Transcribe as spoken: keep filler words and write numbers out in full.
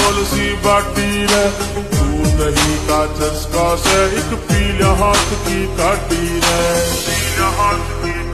बोल सी बाटी रे, तू नहीं का चस्का से एक पीला हाथ की काटी रे, पीला हाथ की